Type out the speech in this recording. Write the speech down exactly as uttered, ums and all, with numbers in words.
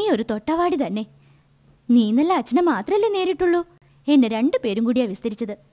ഒരു തൊട്ടവാടി തന്നെ. നീ നല്ല അച്ഛനെ മാത്രല്ലേ നേരിട്ടുള്ളൂ, എന്നെ രണ്ടു പേരും കൂടിയാ വിസ്തരിച്ചത്.